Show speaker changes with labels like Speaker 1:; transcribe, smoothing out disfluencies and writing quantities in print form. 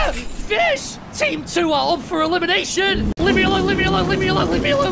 Speaker 1: Fish! Team 2 are up for elimination! Leave me alone, leave me alone, leave me alone, leave me alone!